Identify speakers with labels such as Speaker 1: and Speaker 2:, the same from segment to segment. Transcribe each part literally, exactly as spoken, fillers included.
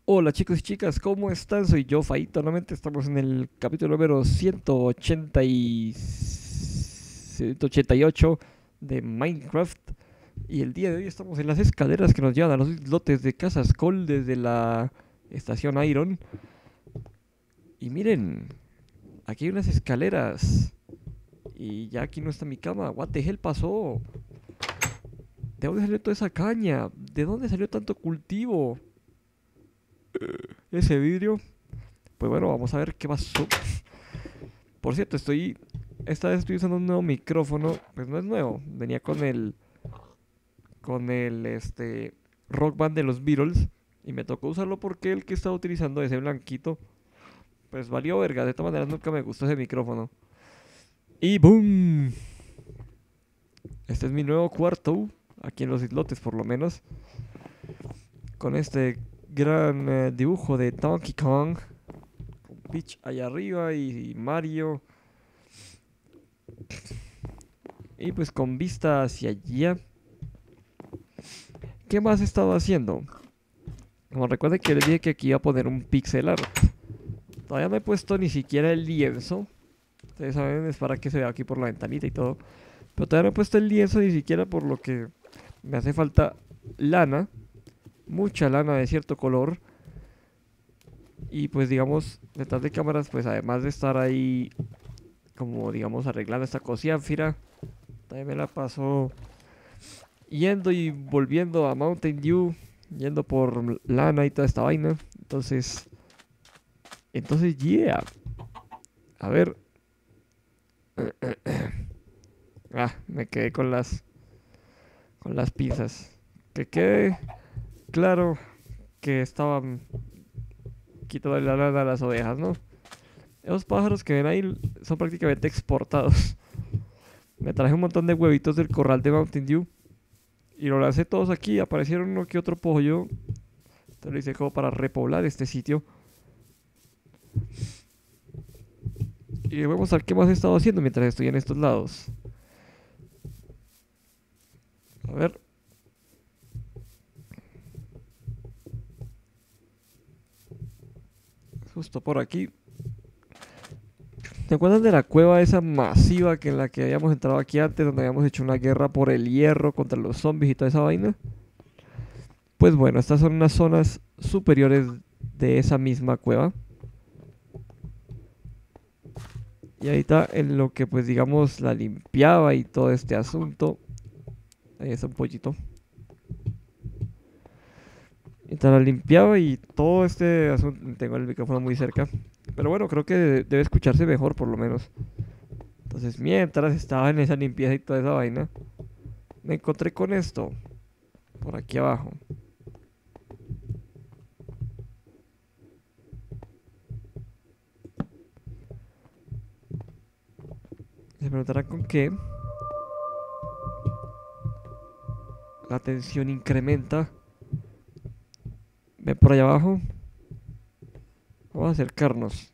Speaker 1: Hola chicos y chicas, ¿cómo están? Soy yo, Faito. Nuevamente estamos en el capítulo número ciento ochenta y... ciento ochenta y ocho de Minecraft. Y el día de hoy estamos en las escaleras que nos llevan a los islotes de Casa Skull desde la estación Iron. Y miren, aquí hay unas escaleras. Y ya aquí no está mi cama. What the hell pasó? ¿De dónde salió toda esa caña? ¿De dónde salió tanto cultivo? Ese vidrio. Pues bueno, vamos a ver qué pasó. Por cierto, estoy. Esta vez estoy usando un nuevo micrófono. Pues no es nuevo. Venía con el. Con el este. Rock Band de los Beatles. Y me tocó usarlo porque el que estaba utilizando, ese blanquito, pues valió verga. De todas maneras, nunca me gustó ese micrófono. Y ¡boom! Este es mi nuevo cuarto. Aquí en los islotes, por lo menos. Con este gran eh, dibujo de Donkey Kong. Con Peach allá arriba y, y Mario. Y pues con vista hacia allá. ¿Qué más he estado haciendo? Como recuerden que les dije que aquí iba a poner un pixel art. Todavía no he puesto ni siquiera el lienzo. Ustedes saben, es para que se vea aquí por la ventanita y todo. Pero todavía no he puesto el lienzo ni siquiera por lo que me hace falta lana. Mucha lana de cierto color. Y pues digamos, detrás de cámaras, pues además de estar ahí, como digamos, arreglando esta cosianfira, también me la paso yendo y volviendo a Mountain Dew, yendo por lana y toda esta vaina. Entonces, entonces, yeah. A ver. Ah, me quedé con las, con las pinzas. Que quede claro que estaban quitando la lana a las ovejas, ¿no? Esos pájaros que ven ahí son prácticamente exportados. Me traje un montón de huevitos del corral de Mountain Dew y lo lancé todos aquí. Aparecieron uno que otro pollo. Entonces lo hice como para repoblar este sitio. Y vamos a ver qué más he estado haciendo mientras estoy en estos lados. A ver. Justo por aquí. ¿Te acuerdas de la cueva esa masiva que en la que habíamos entrado aquí antes, donde habíamos hecho una guerra por el hierro contra los zombies y toda esa vaina? Pues bueno, estas son unas zonas superiores de esa misma cueva. Y ahí está en lo que pues digamos la limpiaba y todo este asunto. Ahí está un pollito. Mientras la limpiaba y todo este asunto. Tengo el micrófono muy cerca. Pero bueno, creo que de- debe escucharse mejor por lo menos. Entonces mientras estaba en esa limpieza y toda esa vaina, me encontré con esto. Por aquí abajo. Se preguntarán con qué. La tensión incrementa. Ven por allá abajo. Vamos a acercarnos.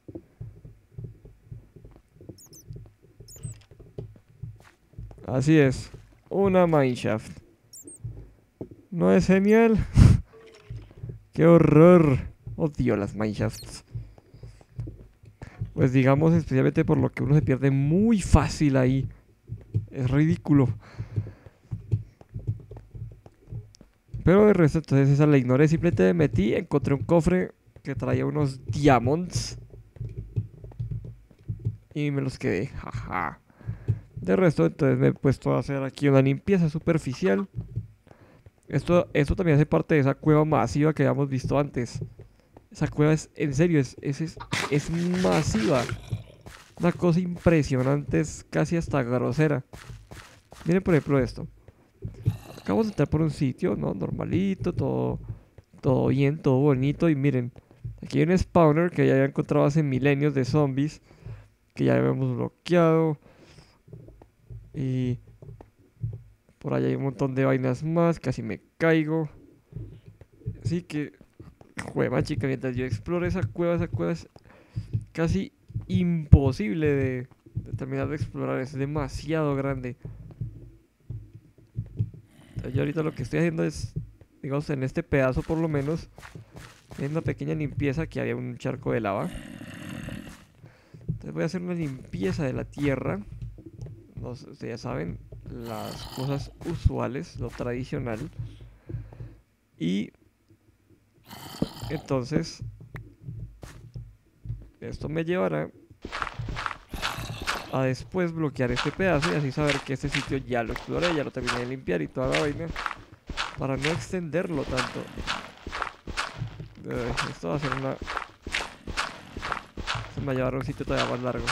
Speaker 1: Así es. Una mineshaft. ¿No es genial? ¡Qué horror! Odio las mineshafts. Pues digamos, especialmente por lo que uno se pierde muy fácil ahí. Es ridículo. Pero de resto, entonces esa la ignoré. Simplemente me metí, encontré un cofre que traía unos diamonds. Y me los quedé. Jaja. De resto, entonces me he puesto a hacer aquí una limpieza superficial. Esto, esto también hace parte de esa cueva masiva que habíamos visto antes. Esa cueva es, en serio, es, es, es, es masiva. Una cosa impresionante, es casi hasta grosera. Miren por ejemplo esto. Acabamos de entrar por un sitio, ¿no? Normalito, todo, todo bien, todo bonito. Y miren, aquí hay un spawner que ya había encontrado hace milenios de zombies. Que ya habíamos bloqueado. Y por allá hay un montón de vainas más. Casi me caigo. Así que, juega chica, mientras yo exploro esa cueva, esa cueva es casi imposible de, de terminar de explorar. Es demasiado grande. Entonces, yo ahorita lo que estoy haciendo es, digamos, en este pedazo por lo menos, Es una pequeña limpieza, que había un charco de lava. Entonces voy a hacer una limpieza de la tierra. No sé, ustedes ya saben, las cosas usuales, lo tradicional. Y entonces esto me llevará a después bloquear este pedazo y así saber que este sitio ya lo exploré, ya lo terminé de limpiar y toda la vaina, para no extenderlo tanto. Eh, esto va a ser una... Se me va a llevar a un sitio todavía más largo.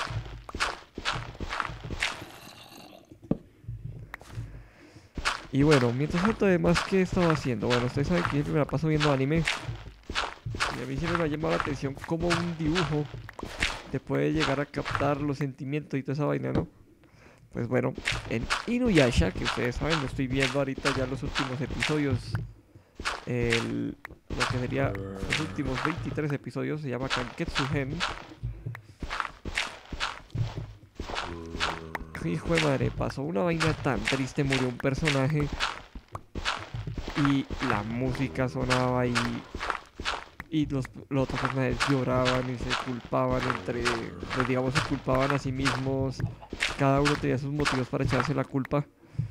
Speaker 1: Y bueno, mientras tanto, además, ¿qué he estado haciendo? Bueno, ustedes saben que siempre me la paso viendo anime. Y a mí siempre me ha llamado la atención cómo un dibujo te puede llegar a captar los sentimientos y toda esa vaina, ¿no? Pues bueno, en Inuyasha, que ustedes saben, lo estoy viendo ahorita ya los últimos episodios. El, lo que sería los últimos veintitrés episodios, se llama Kanketsu Gen. Hijo de madre, pasó una vaina tan triste, murió un personaje y la música sonaba y, y los, los otros personajes lloraban y se culpaban entre, pues digamos, se culpaban a sí mismos. Cada uno tenía sus motivos para echarse la culpa.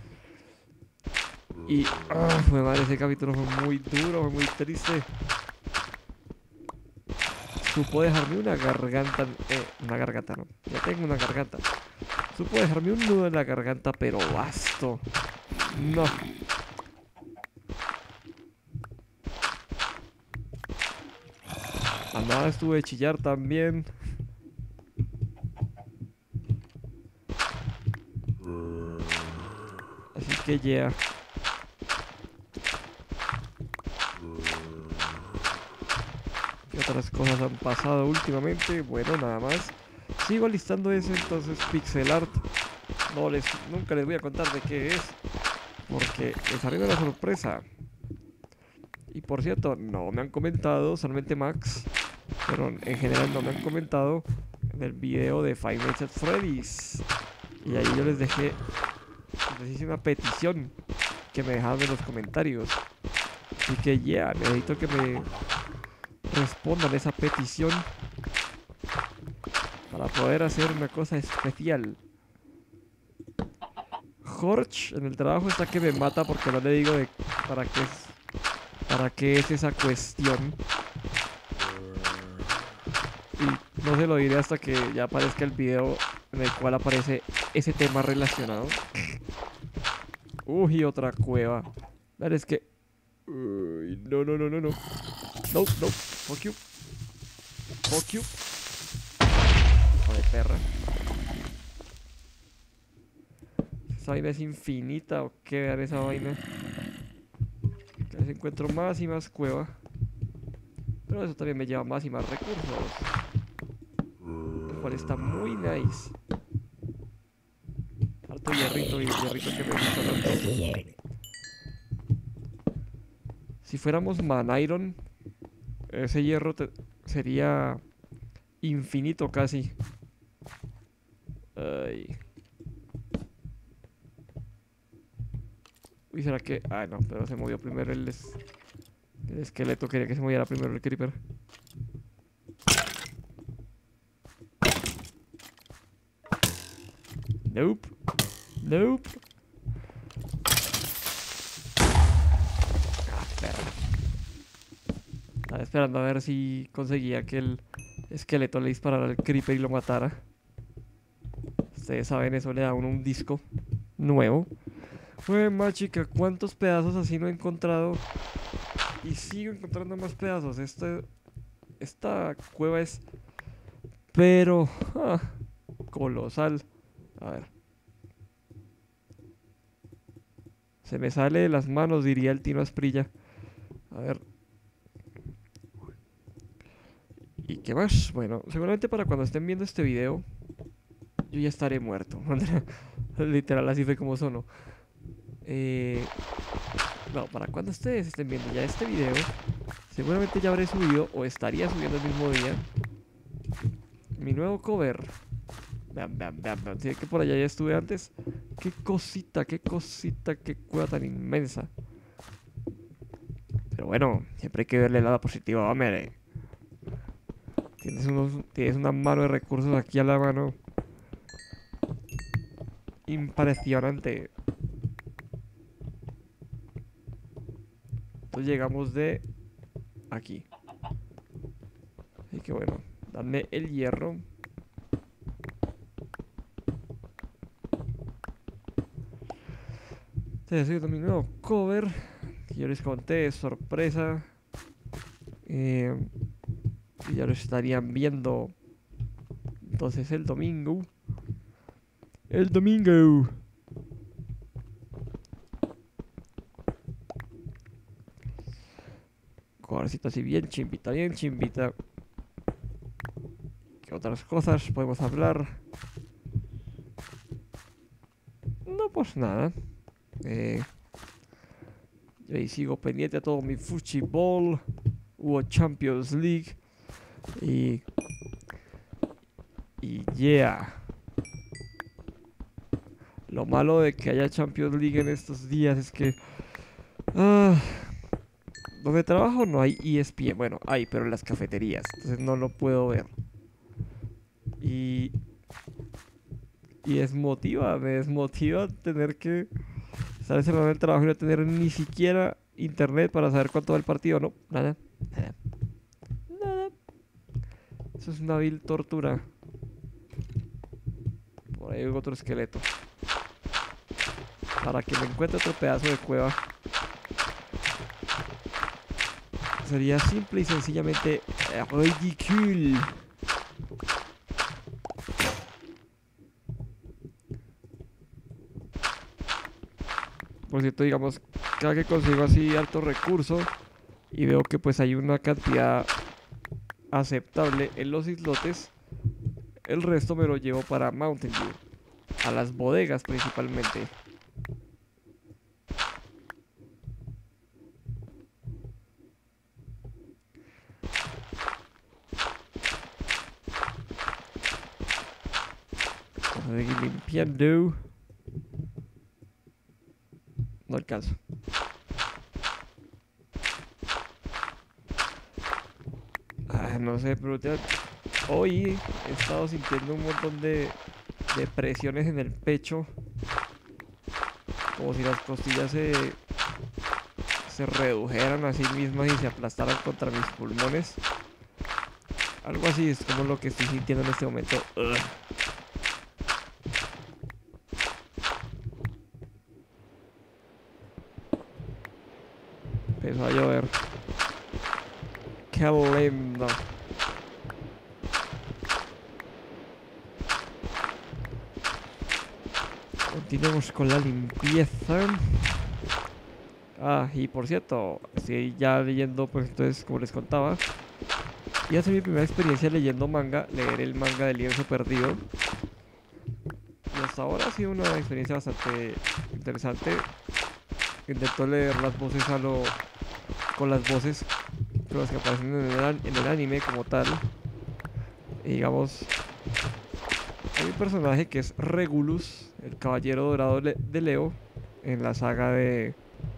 Speaker 1: Y, ah, fue madre, ese capítulo fue muy duro, fue muy triste. Supo dejarme una garganta, eh, una garganta no, ya tengo una garganta. Supo dejarme un nudo en la garganta, pero vasto. No. A nada estuve de chillar también. Así que ya. Yeah. ¿Qué otras cosas han pasado últimamente? Bueno, nada más. Sigo listando ese entonces pixel art. No les, nunca les voy a contar de qué es, porque les arriba la sorpresa. Y por cierto, no me han comentado, solamente Max, pero en general no me han comentado del video de Five Nights at Freddy's. Y ahí yo les dejé, les hice una petición que me dejaban en los comentarios. Así que ya, yeah, necesito que me respondan esa petición para poder hacer una cosa especial. Jorge en el trabajo está que me mata porque no le digo de para qué es, para qué es esa cuestión. Y no se lo diré hasta que ya aparezca el video en el cual aparece ese tema relacionado. Uy, otra cueva. Vale, es que... Uy, no, no, no, no, no. No, no. Fuck you. Fuck you. Hijo de perra. Esa vaina es infinita, o qué, vean esa vaina. Cada vez encuentro más y más cueva. Pero eso también me lleva más y más recursos, el cual está muy nice. Harto hierrito y hierrito que me gusta tanto. Si fuéramos Man Iron, ese hierro te sería infinito casi. Ay. Uy, ¿será que...? Ah, no, pero se movió primero el, es... el esqueleto. Quería que se moviera primero el creeper. Nope. Nope. Ah, perra. Estaba esperando a ver si conseguía que el esqueleto le disparara al creeper y lo matara. Ustedes saben, eso le da a uno un disco nuevo. Fue más chica, ¿cuántos pedazos así no he encontrado? Y sigo encontrando más pedazos. Esta, esta cueva es... Pero... Ah, colosal. A ver. Se me sale de las manos, diría el Tino Asprilla. A ver. ¿Y qué más? Bueno, seguramente para cuando estén viendo este video, yo ya estaré muerto. Literal, así fue como sonó. Eh, no, para cuando ustedes estén viendo ya este video, seguramente ya habré subido o estaría subiendo el mismo día mi nuevo cover. Vean, vean, vean, vean. Si es que por allá ya estuve antes. Qué cosita, qué cosita, qué cueva tan inmensa. Pero bueno, siempre hay que verle el lado positivo, hombre. Tienes, unos, tienes una mano de recursos aquí a la mano. Impresionante. Entonces llegamos de aquí. Así que bueno, dame el hierro. Este es mi nuevo cover. Que yo les conté de sorpresa. Eh, y ya lo estarían viendo. Entonces el domingo. El domingo. Covercito así bien chimbita, bien chimbita. ¿Qué otras cosas podemos hablar? No, pues nada. Eh, yo ahí sigo pendiente a todo mi fútbol. Hubo Champions League. Y... Y yeah. Lo malo de que haya Champions League en estos días es que... Ah, donde trabajo no hay E S P N. Bueno, hay, pero en las cafeterías. Entonces no lo puedo ver. Y... Y desmotiva, me desmotiva tener que estar encerrado en el trabajo y no tener ni siquiera internet para saber cuánto va el partido. No, nada, nada, nada. Eso es una vil tortura. Por ahí hay otro esqueleto. Para que me encuentre otro pedazo de cueva. Sería simple y sencillamente ridículo. Por cierto, digamos, cada que consigo así alto recurso y veo que pues hay una cantidad aceptable en los islotes, el resto me lo llevo para Mountain View, a las bodegas principalmente. Vamos a seguir limpiando. No alcanzo. Ah, no sé, pero ya hoy he estado sintiendo un montón de, de presiones en el pecho. Como si las costillas se, se redujeran a sí mismas y se aplastaran contra mis pulmones. Algo así es como lo que estoy sintiendo en este momento. Ugh. Empezó a llover. Qué lindo. Continuemos con la limpieza. Ah, y por cierto, estoy ya leyendo, pues entonces, como les contaba, y hace mi primera experiencia leyendo manga, leer el manga del Lienzo Perdido. Y hasta ahora ha sido una experiencia bastante interesante. Intento leer las voces a lo... con las voces con las que aparecen en el, en el anime como tal. Y digamos, hay un personaje que es Regulus, el caballero dorado de Leo, en la saga de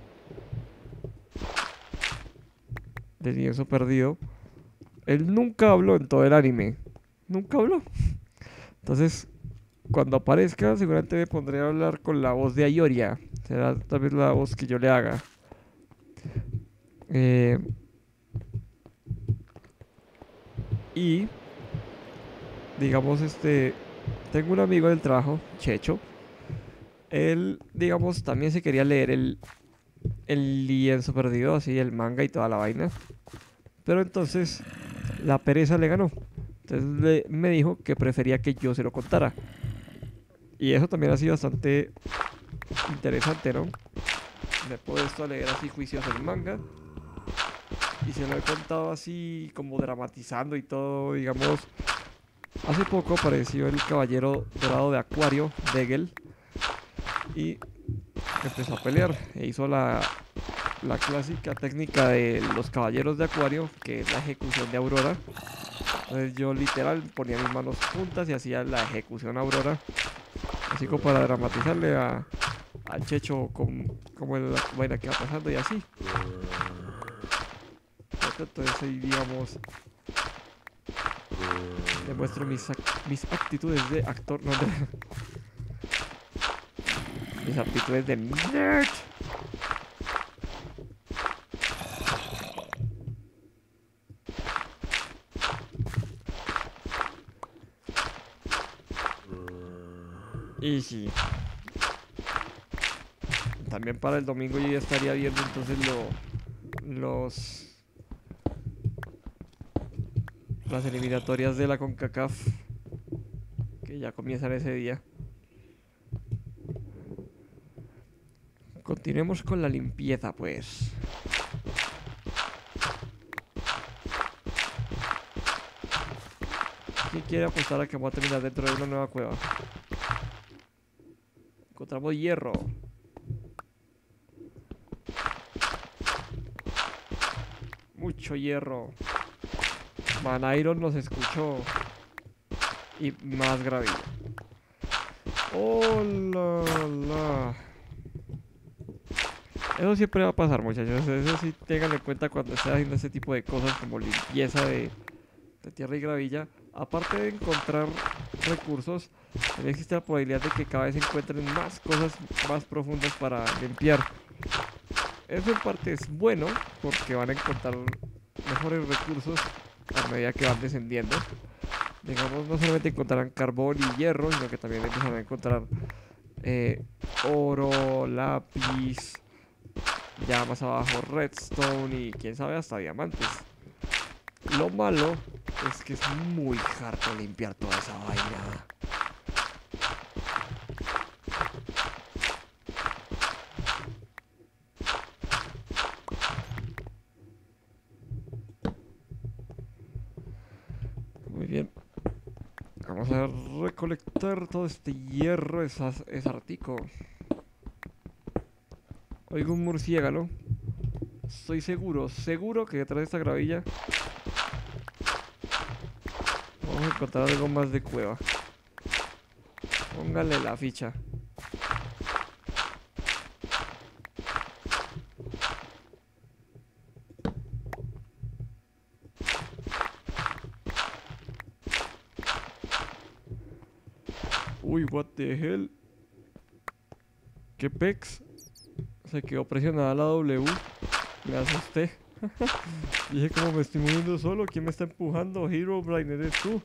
Speaker 1: del Lienzo Perdido. Él nunca habló en todo el anime. Nunca habló. Entonces, cuando aparezca, seguramente me pondré a hablar con la voz de Ayoria. Será tal vez la voz que yo le haga. Eh, y, digamos, este... Tengo un amigo del trabajo, Checho. Él, digamos, también se quería leer el, el Lienzo Perdido, así, el manga y toda la vaina. Pero entonces, la pereza le ganó. Entonces le, me dijo que prefería que yo se lo contara. Y eso también ha sido bastante interesante, ¿no? Me he puesto a leer así juicios del manga. Y se lo he contado así como dramatizando y todo, digamos. Hace poco apareció el caballero dorado de Acuario, Degel. Y empezó a pelear. E hizo la, la clásica técnica de los caballeros de Acuario, que es la ejecución de Aurora. Entonces yo literal ponía mis manos juntas y hacía la ejecución Aurora. Así como para dramatizarle a, a Checho como, como la vaina que va pasando y así. bonito, entonces ahí digamos demuestro mis, mis actitudes de actor, no, de, mis aptitudes de nerd. Y sí, también para el domingo yo ya estaría viendo entonces lo, los las eliminatorias de la CONCACAF que ya comienzan ese día. Continuemos con la limpieza, pues. ¿Quién quiere apostar a que vamos a terminar dentro de una nueva cueva? Encontramos hierro. Mucho hierro. Manairon nos escuchó. Y más gravilla. ¡Oh, la, la! Eso siempre va a pasar, muchachos. Eso sí, tengan en cuenta cuando estén haciendo este tipo de cosas como limpieza de, de tierra y gravilla. Aparte de encontrar recursos, también existe la probabilidad de que cada vez encuentren más cosas más profundas para limpiar. Eso en parte es bueno, porque van a encontrar mejores recursos a medida que van descendiendo. Digamos, no solamente encontrarán carbón y hierro, sino que también empiezan a encontrar eh, oro, lápiz, ya más abajo redstone y quién sabe hasta diamantes. Lo malo es que es muy harto limpiar toda esa vaina. Muy bien. Vamos a recolectar todo este hierro, es, es artico. Oigo un murciélago. Estoy seguro, seguro que detrás de esta gravilla vamos a encontrar algo más de cueva. Póngale la ficha. Uy, what the hell. ¿Qué pex? Se quedó presionada la W. Me asusté. Dije, como me estoy moviendo solo, ¿quién me está empujando? Herobrine, ¿eres tú?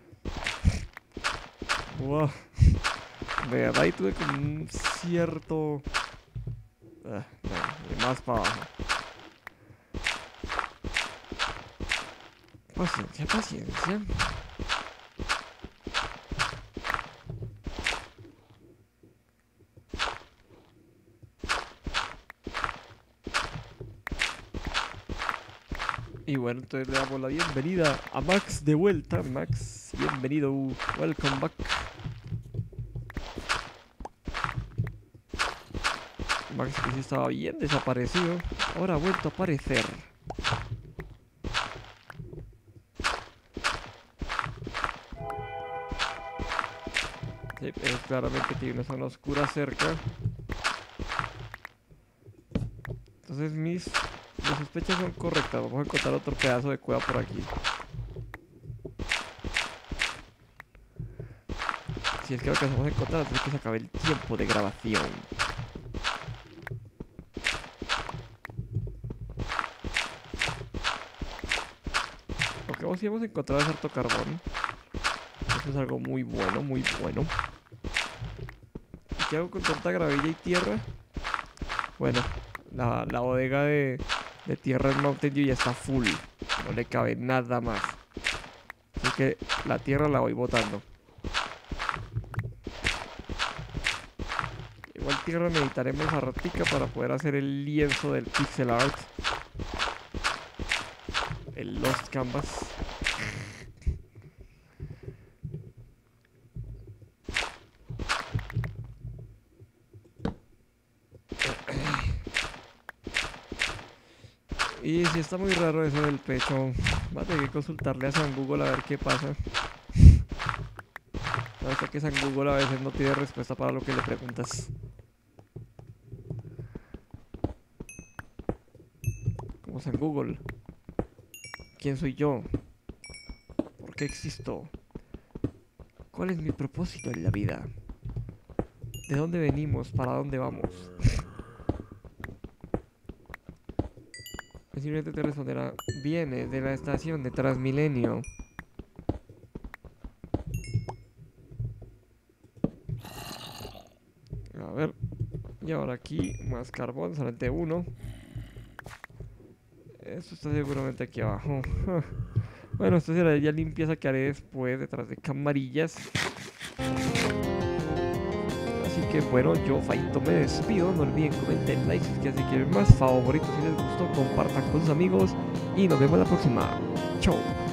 Speaker 1: Wow. De verdad, ahí tuve como un cierto... Ah, no, más para abajo. Paciencia, paciencia. Y bueno, entonces le damos la bienvenida a Max de vuelta. Max, bienvenido. Welcome back. Max que sí estaba bien desaparecido. Ahora ha vuelto a aparecer. Sí, pero claramente tiene una zona oscura cerca. Entonces mis... Mis sospechas son correctas. Vamos a encontrar otro pedazo de cueva por aquí. Si es que lo que vamos a encontrar antes de que se acabe el tiempo de grabación. Lo que vamos a encontrar es harto carbón. Eso es algo muy bueno, muy bueno. ¿Y qué hago con tanta gravilla y tierra? Bueno, la, la bodega de... de tierra en Mountain Dew ya está full. No le cabe nada más. Así que la tierra la voy botando. Igual tierra necesitaremos a ratica para poder hacer el lienzo del pixel art. El Lost Canvas. Y si está muy raro eso del pecho, va a tener que consultarle a San Google a ver qué pasa. Sabes que San Google a veces no tiene respuesta para lo que le preguntas. Como San Google. ¿Quién soy yo? ¿Por qué existo? ¿Cuál es mi propósito en la vida? ¿De dónde venimos? ¿Para dónde vamos? Simplemente te responderá: viene de la estación de Transmilenio. A ver. Y ahora aquí, más carbón, solamente uno. Esto está seguramente aquí abajo. Bueno, esto será ya limpieza que haré después detrás de camarillas. Así que bueno, yo Faito me despido. No olviden comentar, like, suscribirse si quieren más, favoritos si les gustó, compartan con sus amigos y nos vemos la próxima. Chao.